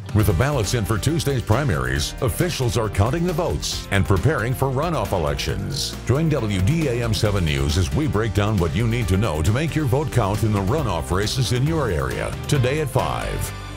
With the ballots in for Tuesday's primaries, officials are counting the votes and preparing for runoff elections. Join WDAM 7 News as we break down what you need to know to make your vote count in the runoff races in your area. Today at 5.